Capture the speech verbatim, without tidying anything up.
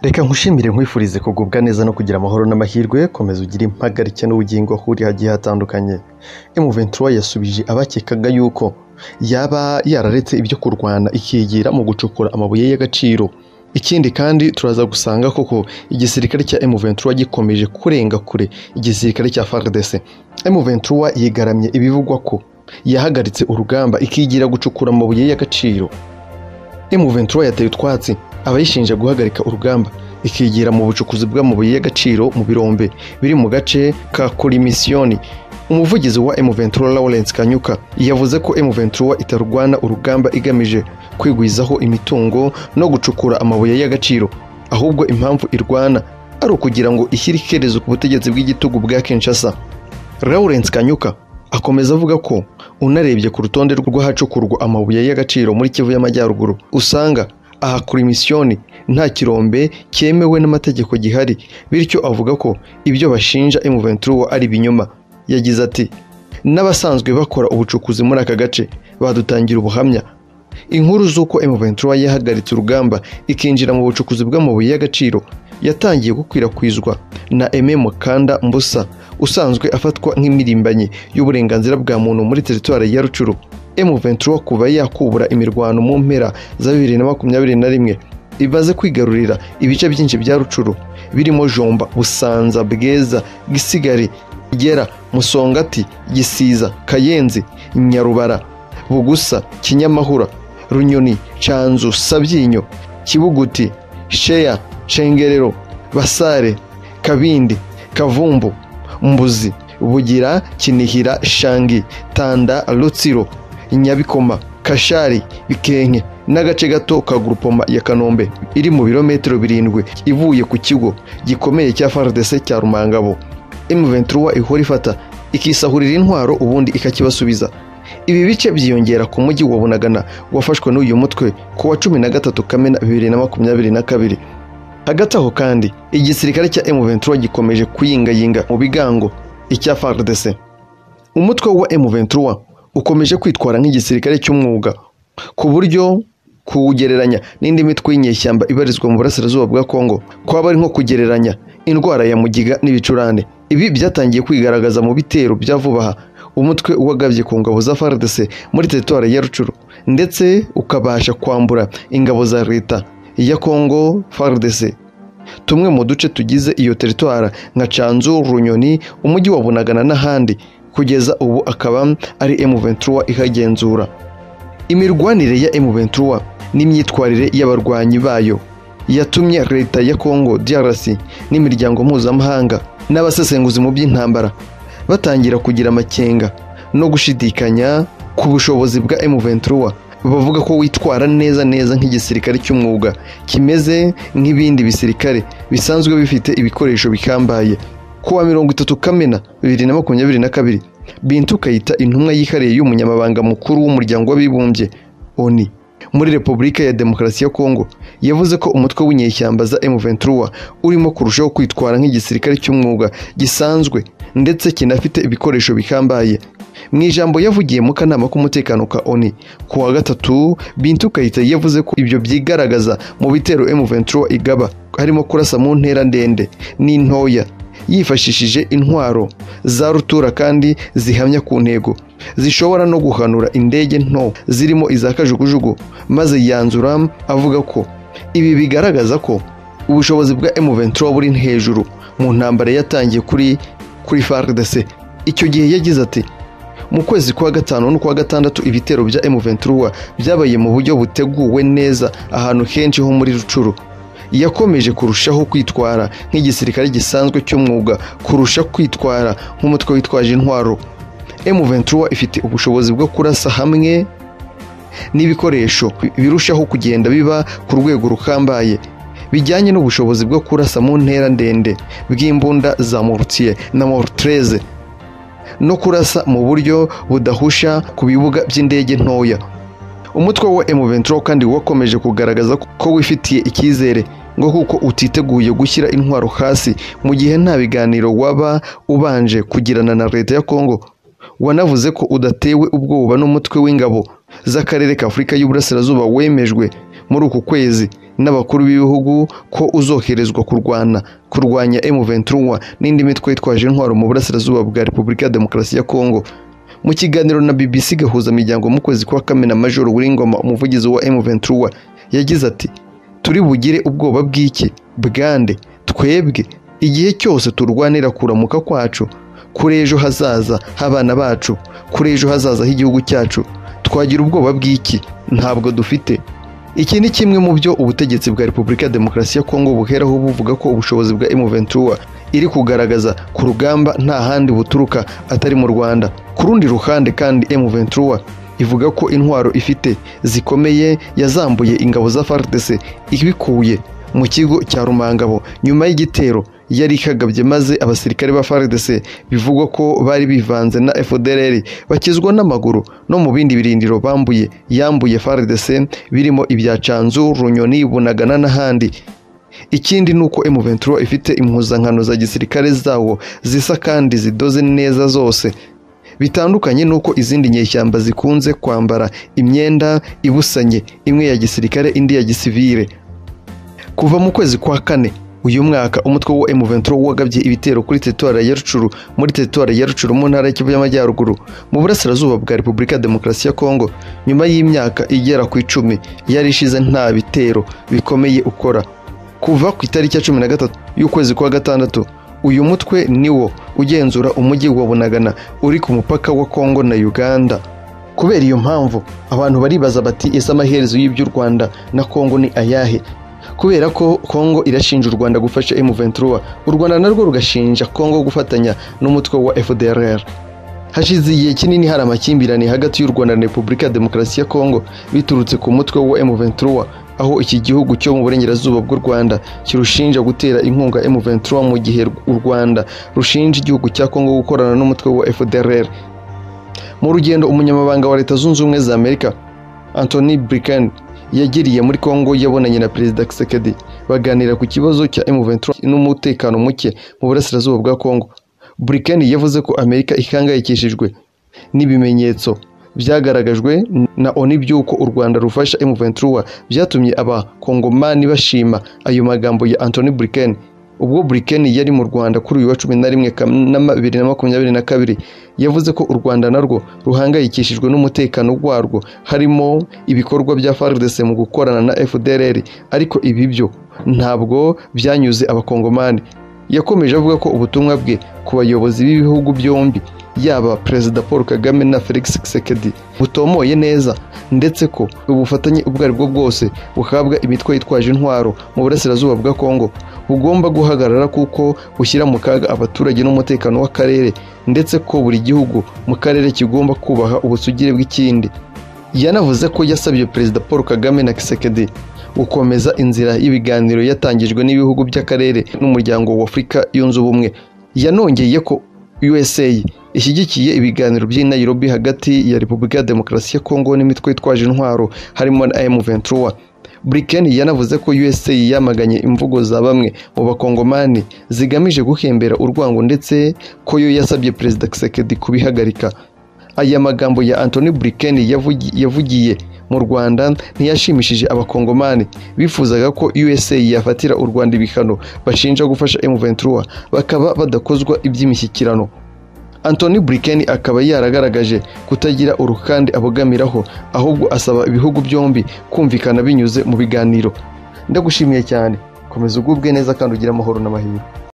Reka nkushimire nkwifurize kugubwa neza no kugira amahoro n'amahirwe, komeza ugire impagarike n'ubugingo huri hagiye hatandukanye. M vingt-trois yasubije abakekaga yuko yaba yararetse ibyo kurwana ikigira mu gucukura amabuye y'agaciro. Ikindi kandi turaza gusanga koko igisirikare cya M vingt-trois gikomeje kurenga kure igisirikare cya F A R D C. M vingt-trois yigaramye ibivugwa ko yahagaritse urugamba ikigira gucukura amabuye y'agaciro. M vingt-trois yateye utwatsi abayishinja guhagarika urugamba ikigira mu bucukuzi bw'amabuye y'agaciro mu birombe biri mu gace ka Kolimisioni. Umuvugizi wa M vingt-trois Lawrence Kanyuka yavuze ko M vingt-trois itarwana urugamba igamije kwigwizaho imitungo no gucukura amabuye y'agaciro, ahubwo impamvu irwana ari ukugira ngo ishyire ikerezo ku butegetsi bw'igitugu bwa Kinshasa. Lawrence Kanyuka akomeza avuga ko unarebye ku rutonde rw'ahacukurwa amabuye y'agaciro muri Kivu y'Amajyaruguru usanga aha Kolimisioni nta kirombe cyemewe n'amategeko gihari, bityo avuga ko ibyo bashinja M vingt-trois ari binyoma. Yagize ati n'abasanzwe bakora ubucukuzi muri aka gace badutangira ubuhamya. Inkuru z'uko M vingt-trois yahagaritse urugamba ikinjira mu bucukuzi bw'amabuye y'agaciro yatangiye gukwirakwizwa na Aime Mukanda Mbusa usanzwe afatwa nk'imirimbanyi y'uburenganzira bwa muntu muri teritwari ya Rucuru. M vingt-trois kuva yakubura imirwano mu mpera za bibiri na makumyabiri na rimwe ibaze kwigarurira ibice byinshi bya Rucuru birimo Jomba, Busanza, Bweza, Gisigari, Gera, Musongati, Gisiza, Kayenzi, Nyarubara, Bugusa, Kinyamahura, Runyoni, Canzu, Sabyinyo, Kibuguti, Sheya, Cengerero, Basare, Kabindi, Kavumbu, Mbuzi, Bugira, Kinihira, Shangi, Tanda, Rutsiro, Nyabikoma, Kashari, Bikenke n'agace gato ka Grupoma ya Kanombe iri mu birometero birindwi ivuye ku kigo gikomeye cya F A R D C cya Rumangabo. M vingt-trois ihora ifata ikisahurira intwaro ubundi ikakibasubiza. Ibi bice byiyongera ku mujyi wa Bunagana wafashwe n'uyu mutwe ku wa cumi na gatatu Kamena bibiri na makumyabiri na kabiri. Hagati aho kandi igisirikare cya M vingt-trois gikomeje kuyingayinga mu bigango icya F A R D C. Umutwe wa M vingt-trois ukomeje kwitwara nk'igisirikare cy'umwuga ku buryo kuwugereranya n'indi mitwe y'inyeshyamba ibarizwa mu burasirazuba bwa Kongo kwaba ari nko kugereranya indwara ya mugiga n'ibicurane. Ibi byatangiye kwigaragaza mu bitero bya vuba umutwe wagabye ku ngabo za F A R D C muri teritwari ya Rucuru, ndetse ukabasha kwambura ingabo za leta ya Kongo F A R D C tumwe mu duce tugize iyo teritwari nka Canzu, Runyoni, umujyi wa Bunagana n'ahandi. Kugeza ubu akaba ari M vingt-trois ihagenzura. Imirwanire ya M vingt-trois n'imyitwarire y'abarwanyi bayo yatumye leta ya Kongo D R C n'imiryango mpuzamahanga n'abasesenguzi mu by'intambara batangira kugira amakenga no gushidikanya ku bushobozi bwa M vingt-trois. Bavuga ko witwara neza neza nk'igisirikare cy'umwuga kimeze nk'ibindi bisirikare bisanzwe bifite ibikoresho bikambaye. Kuwa mirongo itatu Kamena bibiri na makumyabiri na kabiri Bintu Kayita, intumwa yihariye y'umunyamabanga mukuru w'umuryango w'abibumbye O N U muri Repubulika ya Demokarasi ya Kongo, yavuze ko umutwe w'inyeshyamba za M vingt-trois urimo kurushaho kwitwara nk'igisirikare cy'umwuga gisanzwe ndetse kinafite ibikoresho bikambaye. Mu ijambo yavugiye mu kanama k'umutekano ka O N U kuwa gatatu, Bintu Kayita yavuze ko ibyo byigaragaza mu bitero M vingt-trois igaba, harimo kurasa mu ntera ndende n'intoya yifashishije intwaro za rutura kandi zihamya ku ntego, zishobora no guhanura indege nto zirimo iza kajugujugu. Maze yanzura avuga ko ibi bigaragaza ko ubushobozi bwa M vingt-trois buri hejuru mu ntambara yatangiye kuri kuri F A R D C. Icyo gihe yagize ati mu kwezi kwa gatanu no kwa gatandatu ibitero bya M vingt-trois byabaye mu buryo buteguwe neza ahantu henshi ho muri Rucuru. Yakomeje kurushaho kwitwara nk'igisirikare gisanzwe cy'umwuga kurusha kwitwara nk'umutwe witwaje intwaro. M vingt-trois ifite ubushobozi bwo kurasa hamwe n'ibikoresho birushaho kugenda biba ku rwego rukambaye bijyanye n'ubushobozi bwo kurasa mu ntera ndende bw'imbunda za mortier na mortreze no kurasa mu buryo budahusha ku bibuga by'indege ntoya. Umutwe wa M vingt-trois kandi wakomeje kugaragaza ko wifitiye icyizere ngo kuko utiteguye gushyira intwaro hasi mu gihe nta biganiro waba ubanje kugirana na leta ya Kongo. Wanavuze ko udatewe ubwoba n'umutwe w'ingabo z'akarere ka Afurika y'Uburasirazuba wemejwe muri uku kwezi n'abakuru b'ibihugu ko uzoherezwa kurwana kurwanya M vingt-trois n'indi mitwe yitwaje intwaro mu burasirazuba bwa Repubulika ya Demokarasi ya Kongo. Mu kiganiro na B B C gahuza miryango mu kwezi kwa Kamena, Major Ngoma, umuvugizi wa M vingt-trois, yagize ati: turi bugire ubwoba bw'iki bwande twebwe igihe cyose turwanira kuramuka kwacu, kuri ejo hazaza habana bacu, kuri ejo hazaza h'igihugu cyacu, twagira ubwoba bw'iki? Ntabwo dufite. Iki ni kimwe mu byo ubutegetsi bwa Repubulika ya Demokarasi ya Kongo buheraho buvuga ko ubushobozi bwa M vingt-trois iri kugaragaza ku rugamba nta handi buturuka atari mu Rwanda. Ku rundi ruhande kandi M vingt-trois ivuga ko intwaro ifite zikomeye yazambuye ingabo za F A R D C ibikuye mu kigo cya Rumangabo nyuma y'igitero yari ikagabye, maze abasirikare ba F A R D C bivugwa ko bari bivanze na F D L R bakizwa n'amaguru no mu bindi birindiro bambuye yambuye F A R D C birimo ibya Canzu, Runyoni, Bunagana n'ahandi. Ikindi nuko M vingt-trois ifite impuzankano za gisirikare zawo zisa kandi zidoze neza zose, bitandukanye nuko izindi nyeshyamba zikunze kwambara imyenda ibusanye, imwe ya gisirikare indi ya gisivile. Kuva mu kwezi kwa kane uyu mwaka, umutwe wa M vingt-trois wagabye ibitero kuri teritwari ya Rucuru muri teritwari ya Rucuru mu ntara y'Kivu y'Amajyaruguru mu burasirazuba bwa Repubulika ya Demokarasi ya Kongo, nyuma y'imyaka igera ku icumi yari ishize nta bitero bikomeye ukora. Kuva ku itariki ya cumi na gatatu y'ukwezi kwa gatandatu, uyu mutwe niwo ugenzura umujyi wa Bunagana uri ku mupaka wa Kongo na Uganda. Kubera iyo mpamvu abantu baribaza bati ese amaherezo y'iby'u Rwanda na Kongo ni ayahe? Kubera ko Kongo irashinja u Rwanda gufasha M vingt-trois, u Rwanda narwo rugashinja Kongo gufatanya n'umutwe wa F D L R. Hashize igihe kinini hari amakimbirane hagati y'u Rwanda na Repubulika ya Demokarasi ya Kongo biturutse ku mutwe wa M vingt-trois, aho iki gihugu cyo mu burengerazuba bw'u Rwanda kirushinja gutera inkunga M vingt-trois mu gihe u Rwanda rushinja igihugu cya Kongo gukorana n'umutwe wa F D L R. Mu rugendo umunyamabanga wa Leta Zunze Ubumwe za Amerika Antony Blinken yagiriye muri Kongo yabonanye na Perezida Tshisekedi baganira ku kibazo cya M vingt-trois n'umutekano muke mu burasirazuba bwa Kongo. Blinken yavuze ko Amerika ihangayikishijwe n'ibimenyetso byagaragajwe na ONU by'uko u Rwanda rufasha M vingt-trois, byatumye abakongomani bashima ayo magambo ya Antony Blinken. Ubwo Blinken yari mu Rwanda kuri uyu wa cumi na rimwe Kanama bibiri na makumyabiri na kabiri, yavuze ko u Rwanda narwo ruhangayikishijwe n'umutekano warwo, harimo ibikorwa bya F A R D C mu gukorana na F D L R, ariko ibi byo ntabwo byanyuze abakongomani. Yakomeje avuga ko ubutumwa bwe ku bayobozi b'ibihugu byombi, yaba Perezida Paul Kagame na Felix Tshisekedi, butomoye neza, ndetse ko ubufatanye ubwo ari bwo bwose buhabwa imitwe yitwaje intwaro mu burasirazuba bwa Kongo bugomba guhagarara kuko bushyira mu kaga abaturage n'umutekano w'akarere, ndetse ko buri gihugu mu karere kigomba kubaha ubusugire bw'ikindi. Yanavuze ko yasabye Perezida Paul Kagame na Tshisekedi gukomeza inzira y'ibiganiro yatangijwe n'ibihugu by'akarere n'umuryango wa Afurika yunze ubumwe. Yanongeye ko U S A ishyigikiye ibiganiro by'i Nairobi hagati ya Repubulika ya Demokarasi ya Kongo n'imitwe yitwaje intwaro harimo na M vingt-trois. Blinken yanavuze ko U S A yamaganye imvugo za bamwe mu bakongomani zigamije guhembera urwango, ndetse ko yo yasabye Perezida Tshisekedi kubihagarika. Aya magambo ya Antony Blinken yavugi, yavugiye mu Rwanda ntiyashimishije abakongomani bifuzaga ko U S A yafatira u Rwanda ibihano bashinja gufasha M vingt-trois bakaba badakozwa iby'imishyikirano. Antony Blinken akaba yaragaragaje kutagira urukandi abogamiraho, ahubwo asaba ibihugu byombi kumvikana binyuze mu biganiro. Ndagushimiye cyane, komeza ugubwe neza kandi ugira amahoro n'amahirwe.